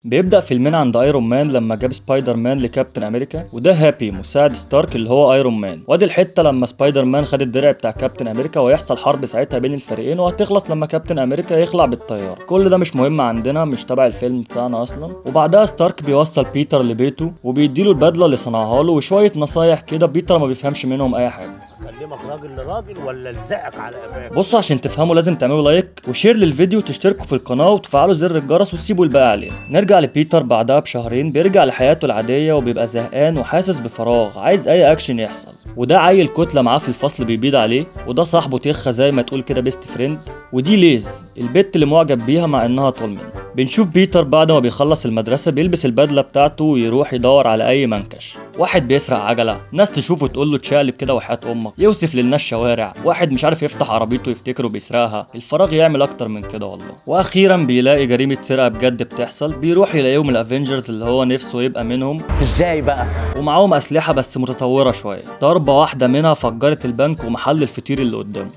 بيبدأ فيلمنا عند ايرون مان لما جاب سبايدر مان لكابتن امريكا، وده هابي مساعد ستارك اللي هو ايرون مان. وادي الحته لما سبايدر مان خد الدرع بتاع كابتن امريكا ويحصل حرب ساعتها بين الفريقين، وهتخلص لما كابتن امريكا يخلع بالطياره. كل ده مش مهم عندنا، مش تبع الفيلم بتاعنا اصلا. وبعدها ستارك بيوصل بيتر لبيته وبيديله البدله اللي صنعها له وشويه نصايح كده بيتر ما بيفهمش منهم اي حاجه. اكلمك راجل لراجل ولا الزقك على قفاك؟ بصوا عشان تفهموا لازم تعملوا لايك وشير للفيديو وتشتركوا في القناه وتفعلوا زر الجرس وتسيبوا الباقي علينا. نرجع لبيتر بعدها بشهرين، بيرجع لحياته العاديه وبيبقى زهقان وحاسس بفراغ، عايز اي اكشن يحصل. وده عيل كتله معاه في الفصل بيبيض عليه، وده صاحبه تيخه زي ما تقول كده بيست فريند، ودي ليز البت اللي معجب بيها مع انها طول. بنشوف بيتر بعد ما بيخلص المدرسه بيلبس البدله بتاعته ويروح يدور على اي منكش. واحد بيسرق عجله، ناس تشوفه تقول له اتشقلب كده وحياه امك، يوصف للناس شوارع. واحد مش عارف يفتح عربيته يفتكره بيسرقها، الفراغ يعمل اكتر من كده والله. واخيرا بيلاقي جريمه سرقه بجد بتحصل، بيروح يلاقيهم الافنجرز اللي هو نفسه يبقى منهم. ازاي بقى؟ ومعاهم اسلحه بس متطوره شويه. ضربه واحده منها فجرت البنك ومحل الفطير اللي قدامه.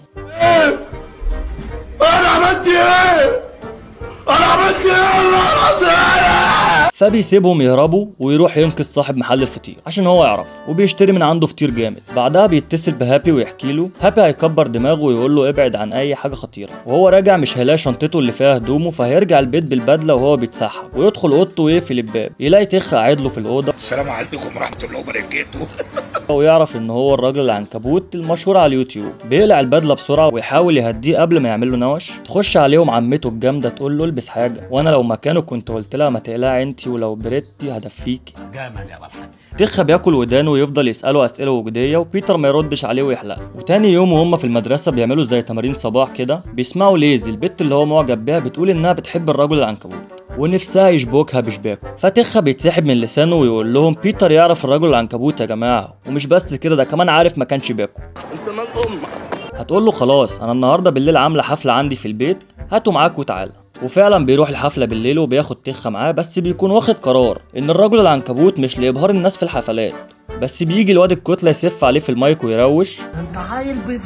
انا عملت ايه؟ انا عملت ايه والله العظيم؟ فبيسيبهم يهربوا ويروح ينقذ صاحب محل الفطير عشان هو يعرف، وبيشتري من عنده فطير جامد. بعدها بيتصل بهابي ويحكي له. هابي هيكبر دماغه ويقول له ابعد عن اي حاجه خطيره. وهو راجع مش هيلاقي شنطته اللي فيها هدومه، فهيرجع البيت بالبدله وهو بيتسحب ويدخل اوضته ويقفل الباب. يلاقي تيخ قاعد له في الاوضه. السلام عليكم ورحمه الله وبركاته. ويعرف ان هو الراجل العنكبوت المشهور على اليوتيوب. بيقلع البدله بسرعه ويحاول يهديه قبل ما يعمل له نوش. تخش عليهم عمته الجامده تقول له البس حاجه، وانا لو مكانه كنت قلت لها ما تقلعي انت، ولو بردتي هدفيكي. جامد يا بالحاج. تيخا بياكل ودانه ويفضل يساله اسئله وجوديه، وبيتر ما يردش عليه ويحلقه. وتاني يوم وهم في المدرسه بيعملوا زي تمارين صباح كده، بيسمعوا ليز البت اللي هو معجب بيها بتقول انها بتحب الرجل العنكبوت ونفسها يشبكها بشباكه. فتيخا بيتسحب من لسانه ويقول لهم بيتر يعرف الرجل العنكبوت يا جماعه، ومش بس كده ده كمان عارف مكان شباكه. انت مال امك. هتقول له خلاص انا النهارده بالليل عامله حفله عندي في البيت، هاته معاك وتعالى. وفعلا بيروح الحفله بالليل وبياخد تيخا معاه، بس بيكون واخد قرار ان الرجل العنكبوت مش لابهار الناس في الحفلات. بس بيجي الواد الكتله يسف عليه في المايك ويروش، انت عيل بيض.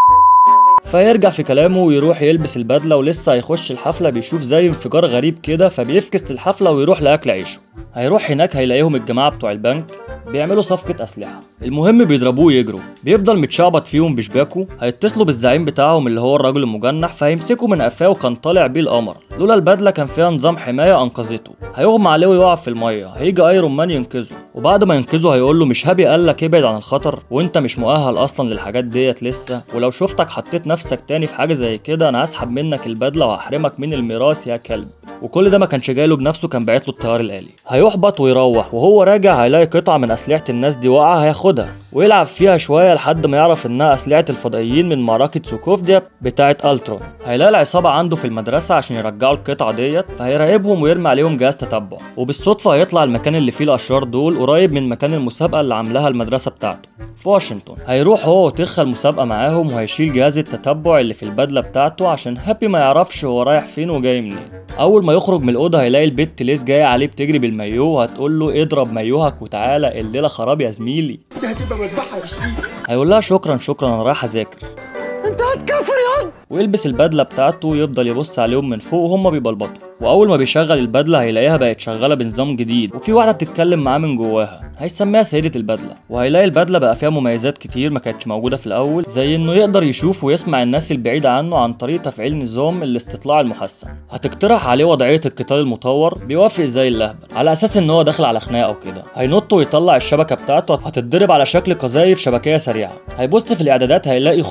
فيرجع في كلامه ويروح يلبس البدله. ولسه هيخش الحفله بيشوف زي انفجار غريب كده، فبيفكس الحفله ويروح لاكل عيشه. هيروح هناك هيلاقيهم الجماعه بتوع البنك بيعملوا صفقه اسلحه. المهم بيضربوه ويجروا، بيفضل متشعبط فيهم بشباكه. هيتصلوا بالزعيم بتاعهم اللي هو الراجل المجنح، فهيمسكوا من قفاه وكان طالع بيه القمر. لولا البدله كان فيها نظام حمايه انقذته. هيغمى عليه ويقع في الميه، هيجي ايرون مان ينقذه. وبعد ما ينقذه هيقول له مش هابي قال لك ابعد عن الخطر، وانت مش مؤهل اصلا للحاجات ديت لسه، ولو شفتك حطيت نفسك تاني في حاجه زي كده انا هسحب منك البدله وهحرمك من الميراث يا كلب. وكل ده ما كانش جايله بنفسه، كان باعت له الطيار الآلي. هيحبط ويروح، وهو راجع هيلاقي قطعه من اسلحه الناس دي واقعه، هياخدها ويلعب فيها شويه لحد ما يعرف انها اسلحه الفضائيين من معركه سوكوفيا بتاعه الترون. هيلاقي العصابه عنده في المدرسه عشان يرجعوا القطعه ديت، فهيراقبهم ويرمي عليهم جهاز تتبع. وبالصدفه هيطلع المكان اللي فيه الاشرار دول قريب من مكان المسابقه اللي عاملاها المدرسه بتاعته في واشنطن. هيروح هو وتيخا المسابقه معاهم، وهيشيل جهاز التتبع اللي في البدله بتاعته عشان هابي ما يعرفش هو رايح فين وجاي منين. اول ما يخرج من الاوضه هيلاقي البت ليز جايه عليه بتجري بالمايوه، وهتقول له اضرب مايوهك وتعالى الليله خراب يا زميلي. دي هتبقى مذبحه يا شريف. هيقول لها شكرا انا رايح اذاكر. انت هتكفر ياض. ويلبس البدله بتاعته ويفضل يبص عليهم من فوق وهم بيبلبطوا. واول ما بيشغل البدله هيلاقيها بقت شغاله بنظام جديد، وفي واحده بتتكلم معاه من جواها هيسميها سيده البدله. وهيلاقي البدله بقى فيها مميزات كتير ما كانتش موجوده في الاول، زي انه يقدر يشوف ويسمع الناس البعيده عنه عن طريق تفعيل نظام الاستطلاع المحسن. هتقترح عليه وضعيه القتال المطور، بيوافق زي اللهبل على اساس ان هو داخل على خناقه وكده. هينط ويطلع الشبكه بتاعته، هتتضرب على شكل قذايف شبكيه سريعه. هيبص في الاعدادات هيلاقي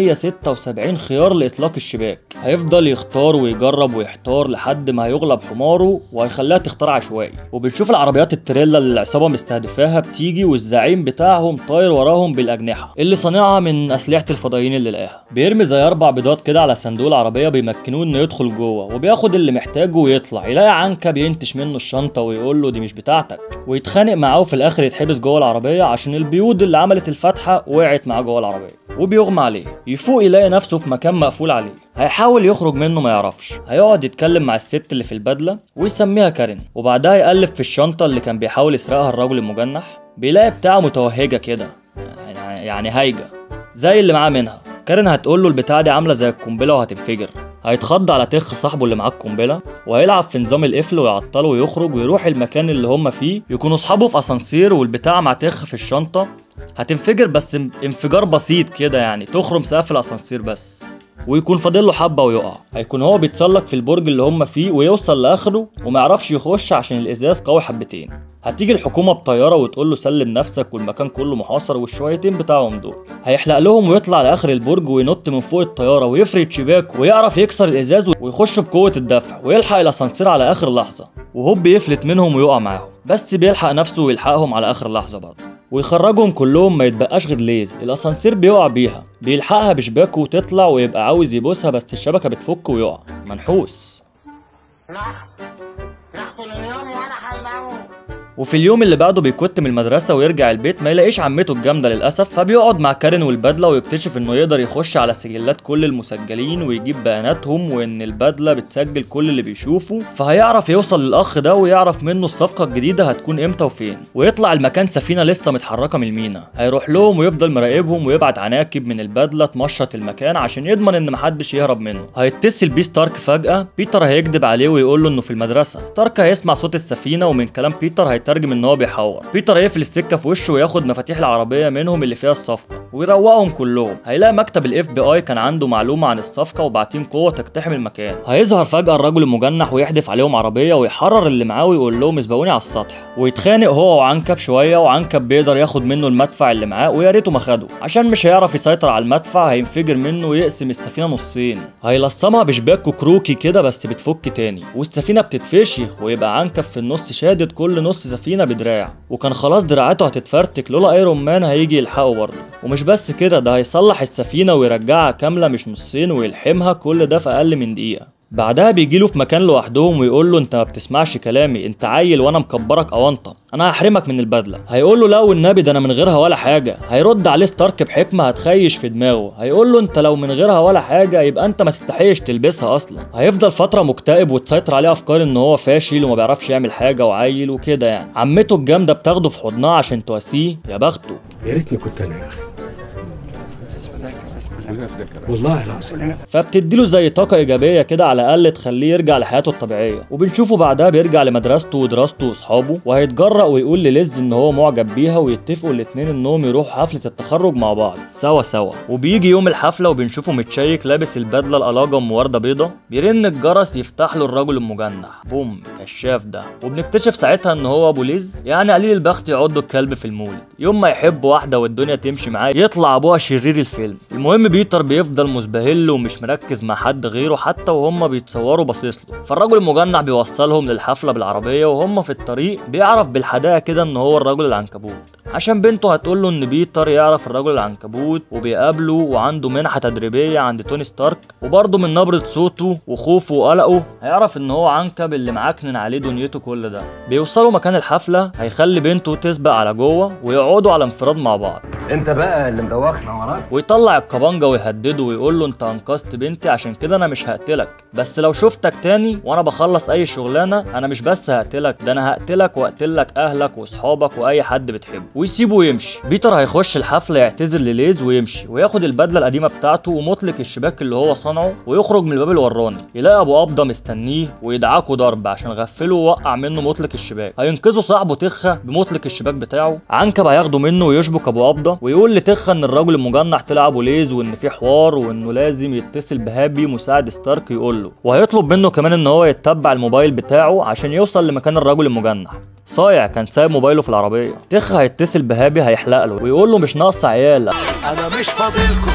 576 خيار لاطلاق الشباك. هيفضل يختار ويجرب ويحتار لحد ما هيغلب حماره وهيخليها تختار عشوائي. وبنشوف العربيات التريلا اللي العصابه مستهدفاها بتيجي، والزعيم بتاعهم طاير وراهم بالاجنحه اللي صانعها من اسلحه الفضائيين اللي لقاها. بيرمي زي 4 بيضات كده على صندوق العربيه بيمكنوه انه يدخل جوه، وبياخد اللي محتاجه ويطلع. يلاقي عنكه بينتش منه الشنطه ويقول له دي مش بتاعتك، ويتخانق معاه وفي الاخر يتحبس جوه العربيه عشان البيوض اللي عملت الفتحه وقعت معاه جوه العربيه. وبيغمى عليه، يفوق يلاقي نفسه في مكان مقفول عليه. هيحاول يخرج منه ما يعرفش. هيقعد يتكلم مع الست اللي في البدله ويسميها كارين. وبعدها يقلب في الشنطه اللي كان بيحاول يسرقها الرجل المجنح، بيلاقي بتاعه متوهجه كده، يعني هايجه زي اللي معاه منها. كارين هتقول له البتاعه دي عامله زي القنبله وهتنفجر. هيتخض على تخ صاحبه اللي معاه القنبله، وهيلعب في نظام القفل ويعطله ويخرج ويروح المكان اللي هم فيه. يكونوا اصحابه في اسانسير والبتاع مع تخ في الشنطه، هتنفجر بس انفجار بسيط كده يعني، تخرم سقف الاسانسير بس، ويكون فاضل له حبه ويقع. هيكون هو بيتسلق في البرج اللي هم فيه ويوصل لاخره وما يعرفش يخش عشان الازاز قوي حبتين. هتيجي الحكومه بطياره وتقول له سلم نفسك والمكان كله محاصر والشويتين بتاعهم دول. هيحلق لهم ويطلع لاخر البرج وينط من فوق الطياره ويفرد شباك ويعرف يكسر الازاز ويخش بقوه الدفع ويلحق الاسانسير على اخر لحظه، وهوب يفلت منهم ويقع معاهم، بس بيلحق نفسه ويلحقهم على اخر لحظه برضه ويخرجهم كلهم، ما يتبقاش غير ليز. الاسانسير بيقع بيها، بيلحقها بشباكه وتطلع ويبقى عاوز يبوسها بس الشبكه بتفك ويقع منحوس. وفي اليوم اللي بعده بيكت من المدرسه ويرجع البيت ما يلاقيش عمته الجامده للاسف، فبيقعد مع كارين والبدله ويكتشف انه يقدر يخش على سجلات كل المسجلين ويجيب بياناتهم وان البدله بتسجل كل اللي بيشوفه، فهيعرف يوصل للاخ ده ويعرف منه الصفقه الجديده هتكون امتى وفين. ويطلع المكان سفينه لسه متحركه من المينا، هيروح لهم ويفضل مراقبهم ويبعت عناكب من البدله تمشط المكان عشان يضمن ان محدش يهرب منه. هيتصل بيه ستارك فجاه، بيتر هيكذب عليه ويقول له انه في المدرسه. ستارك هيسمع صوت السفينه ومن كلام بيتر هيترجم ان هو بيحور. بيتر يقفل السكه في وشه وياخد مفاتيح العربيه منهم اللي فيها الصفقه ويروقهم كلهم. هيلاقي مكتب الاف بي اي كان عنده معلومه عن الصفقه وبعتين قوه تقتحم المكان. هيظهر فجاه الرجل المجنح ويحدف عليهم عربيه ويحرر اللي معاه ويقول لهم اسبقوني على السطح، ويتخانق هو وعنكب شويه، وعنكب بيقدر ياخد منه المدفع اللي معاه ويا ريته ما خده عشان مش هيعرف يسيطر على المدفع، هينفجر منه ويقسم السفينه نصين. هيلصمها بشباكه كروكي كده بس بتفك تاني والسفينه بتتفشخ ويبقى عنكب في النص شادد كل نص سفينه بدراع، وكان خلاص دراعاته هتتفرتك لولا ايرون مان هيجي يلحقه برضه. ومش بس كده، ده هيصلح السفينه ويرجعها كامله مش نصين ويلحمها، كل ده في اقل من دقيقه. بعدها بيجيله في مكان لوحدهم ويقول له انت ما بتسمعش كلامي، انت عيل وانا مكبرك اونطه، انا هحرمك من البدله. هيقول له لا والنبي ده انا من غيرها ولا حاجه. هيرد عليه ستارك بحكمه هتخيش في دماغه، هيقول له انت لو من غيرها ولا حاجه يبقى انت ما تستحقش تلبسها اصلا. هيفضل فتره مكتئب وتسيطر عليه افكار ان هو فاشل وما بيعرفش يعمل حاجه وعيل وكده يعني. عمته الجامده بتاخده في حضنها عشان تواسيه، يا بخته. يا ريتني كنت انا يا اخي والله العظيم. فبتديله زي طاقه ايجابيه كده على الاقل تخليه يرجع لحياته الطبيعيه. وبنشوفه بعدها بيرجع لمدرسته ودراسته واصحابه، وهيتجرأ ويقول لليز ان هو معجب بيها، ويتفقوا الاتنين انهم يروحوا حفله التخرج مع بعض سوا. وبيجي يوم الحفله وبنشوفه متشيك لابس البدله القلاجه ام ورده بيضه، بيرن الجرس يفتح له الرجل المجنح، بوم كشاف ده. وبنكتشف ساعتها ان هو ابو ليز، يعني قليل البخت يعض الكلب في المولد. يوم ما يحب واحده والدنيا تمشي معاه يطلع ابوها شرير الفيلم. المهم بيتر بيفضل مزبهل ومش مركز مع حد غيره حتى وهم بيتصوروا باصص له. فالرجل المجنح بيوصلهم للحفله بالعربيه، وهم في الطريق بيعرف بالحداقه كده ان هو الرجل العنكبوت، عشان بنته هتقول له ان بيتر يعرف الرجل العنكبوت، وبيقابله وعنده منحه تدريبيه عند توني ستارك. وبرضه من نبره صوته وخوفه وقلقه هيعرف ان هو عنكب اللي معكنن عليه دنيته كل ده. بيوصلوا مكان الحفله، هيخلي بنته تسبق على جوه ويقعدوا على انفراد مع بعض. انت بقى اللي مدوخنا وراك. ويطلع الكبانجه ويهدده ويقول له انت انقذت بنتي عشان كده انا مش هقتلك، بس لو شفتك تاني وانا بخلص اي شغلانه انا مش بس هقتلك، ده انا هقتلك واقتلك اهلك واصحابك واي حد بتحبه. ويسيبه ويمشي. بيتر هيخش الحفله يعتذر لليز ويمشي وياخد البدله القديمه بتاعته ومطلق الشباك اللي هو صنعه ويخرج من الباب الوراني. يلاقي ابو قبضه مستنيه ويدعكه ضرب عشان غفله ووقع منه مطلق الشباك. هينقذه صاحبه تخه بمطلق الشباك بتاعه. عنكب هياخده منه ويشبك ابو قبضه ويقول لتخه ان الرجل المجنح طلع ابو ليز وان في حوار وانه لازم يتصل بهابي مساعد ستارك يقول له، وهيطلب منه كمان ان هو يتبع الموبايل بتاعه عشان يوصل لمكان الرجل المجنح. صايع كان سايب موبايله في العربيه. تخ هيتصل بهابي هيحلق له ويقول له مش ناقص عيال، انا مش فاضلكم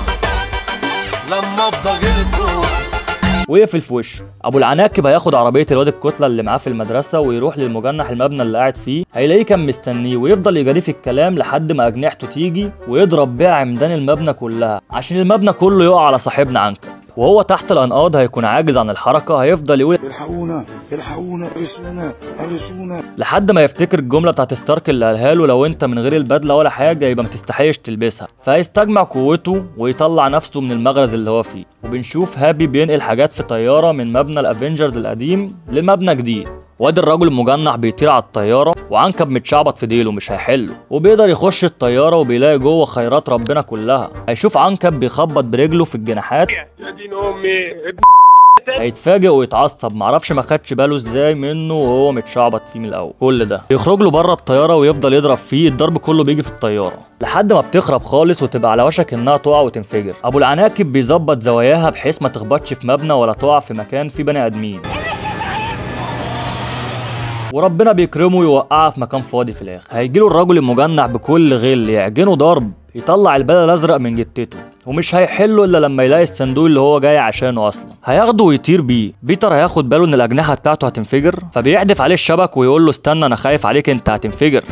لما افضى جيلكم. ويقفل في وشه. ابو العناكب هياخد عربيه الواد الكتله اللي معاه في المدرسه ويروح للمجنح المبنى اللي قاعد فيه. هيلاقيه كان مستنيه ويفضل يجري في الكلام لحد ما اجنحته تيجي ويضرب بيها عمدان المبنى كلها عشان المبنى كله يقع على صاحبنا عنكب. وهو تحت الانقاض هيكون عاجز عن الحركه، هيفضل يقول الحقونا الحقونا اغثونا اغثونا لحد ما يفتكر الجمله بتاعت ستارك اللي قالها له لو انت من غير البدله ولا حاجه يبقى ما تستحقش تلبسها. فهيستجمع قوته ويطلع نفسه من المغرز اللي هو فيه. وبنشوف هابي بينقل حاجات في طياره من مبنى الافنجرز القديم لمبنى جديد. وادي الرجل المجنح بيطير على الطياره وعنكب متشعبط في ديله مش هيحله، وبيقدر يخش الطياره وبيلاقي جوه خيرات ربنا كلها. هيشوف عنكب بيخبط برجله في الجناحات يا دين امي هيتفاجئ ويتعصب، معرفش ما خدش باله ازاي منه وهو متشعبط فيه من الاول. كل ده يخرج له بره الطياره ويفضل يضرب فيه، الضرب كله بيجي في الطياره لحد ما بتخرب خالص وتبقى على وشك انها تقع وتنفجر. ابو العناكب بيظبط زواياها بحيث ما تخبطش في مبنى ولا تقع في مكان فيه بني ادمين، وربنا بيكرمه ويوقعها في مكان فاضي. في الاخر هيجيله الرجل المجنح بكل غل يعجنه ضرب، يطلع البلد الازرق من جتته، ومش هيحله الا لما يلاقي الصندوق اللي هو جاي عشانه اصلا. هياخده ويطير بيه. بيتر هياخد باله ان الاجنحه بتاعته هتنفجر، فبيحدف عليه الشبك ويقول له استنى انا خايف عليك انت هتنفجر.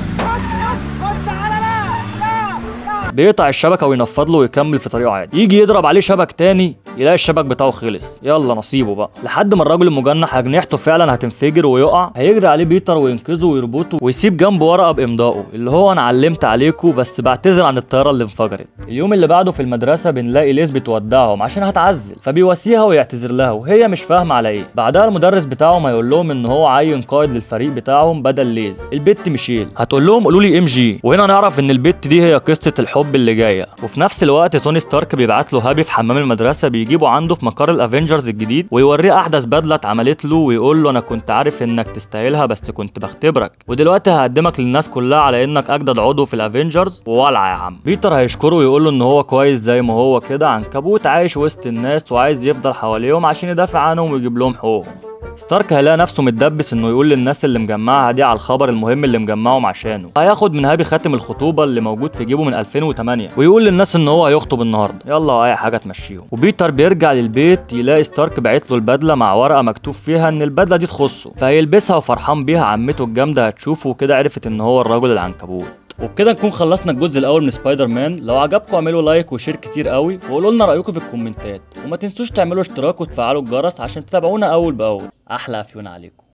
بيقطع الشبكه وينفض له ويكمل في طريقه عادي. يجي يضرب عليه شبك تاني يلاقي الشبك بتاعه خلص، يلا نصيبه بقى. لحد ما الراجل المجنح اجنحته فعلا هتنفجر ويقع، هيجري عليه بيتر وينقذه ويربطه ويسيب جنبه ورقه بامضائه اللي هو انا علمت عليكم بس بعتذر عن الطياره اللي انفجرت. اليوم اللي بعده في المدرسه بنلاقي ليز بتودعهم عشان هتعزل، فبيواسيها ويعتذر لها وهي مش فاهمه على ايه. بعدها المدرس بتاعهم هيقول لهم ان هو عين قائد للفريق بتاعهم بدل ليز، البت ميشيل. هتقول لهم قولوا لي ام جي، وهنا نعرف ان البت دي هي قصه الحب اللي جايه. وفي نفس الوقت توني ستارك بيبعت له هابي في حمام المدرسه، بيجيبه عنده في مقر الافنجرز الجديد ويوريه احدث بدله اتعملت له ويقول له انا كنت عارف انك تستاهلها بس كنت بختبرك، ودلوقتي هقدمك للناس كلها على انك اجدد عضو في الافنجرز وولع يا عم. بيتر هيشكره ويقول له ان هو كويس زي ما هو كده عنكبوت عايش وسط الناس وعايز يفضل حواليهم عشان يدافع عنهم ويجيب لهم حقوقهم. ستارك هيلاقي نفسه متدبس انه يقول للناس اللي مجمعها دي على الخبر المهم اللي مجمعهم عشانه. هياخد من هابي خاتم الخطوبه اللي موجود في جيبه من 2008 ويقول للناس ان هو هيخطب النهارده، يلا اي حاجه تمشيهم. وبيتر بيرجع للبيت يلاقي ستارك باعت له البدله مع ورقه مكتوب فيها ان البدله دي تخصه، فهيلبسها وفرحان بيها. عمته الجامده هتشوفه وكده عرفت ان هو الرجل العنكبوت. وبكده نكون خلصنا الجزء الاول من سبايدر مان. لو عجبكم اعملوا لايك وشير كتير قوي وقولوا لنا رايكم في الكومنتات، وما تنسوش تعملوا اشتراك وتفعلوا الجرس عشان تتابعونا اول باول. احلى افيون عليكم.